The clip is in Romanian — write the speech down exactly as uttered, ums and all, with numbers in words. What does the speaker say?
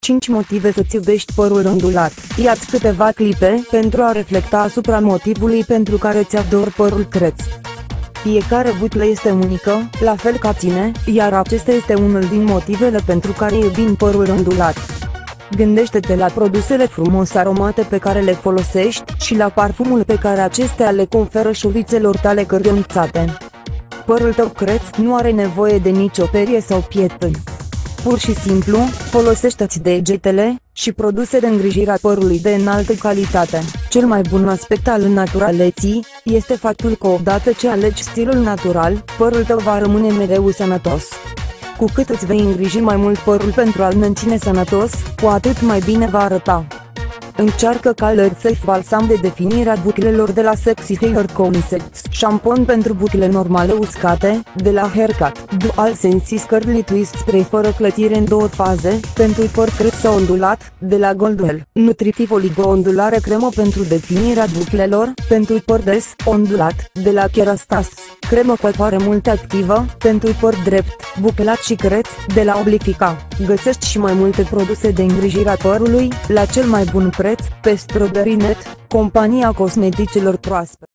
cinci motive să-ți iubești părul ondulat. Ia-ți câteva clipe pentru a reflecta asupra motivului pentru care ți-adori părul creț. Fiecare buclă este unică, la fel ca tine, iar acesta este unul din motivele pentru care iubim părul ondulat. Gândește-te la produsele frumos aromate pe care le folosești și la parfumul pe care acestea le conferă șuvițelor tale cărămțate. Părul tău creț nu are nevoie de nicio perie sau pietoni. Pur și simplu, folosește-ți degetele și produse de îngrijire a părului de înaltă calitate. Cel mai bun aspect al naturaleții este faptul că odată ce alegi stilul natural, părul tău va rămâne mereu sănătos. Cu cât îți vei îngriji mai mult părul pentru a-l menține sănătos, cu atât mai bine va arăta. Încearcă Color Safe balsam de definire a buclelor de la Sexy Hair Concepts, șampon pentru bucle normale uscate, de la Haircut, Dual Senses Curly Twist Spray fără clătire în două faze, pentru păr creț sau ondulat, de la Goldwell, Nutritiv Oligo-ondulare cremă pentru definirea buclelor, pentru păr des, ondulat, de la Kerastase, cremă cu apare mult activă, pentru păr drept, buclat și creț, de la Oblifica. Găsești și mai multe produse de îngrijire a părului, la cel mai bun preț, pe Strawberry punct net, compania cosmeticelor proaspete.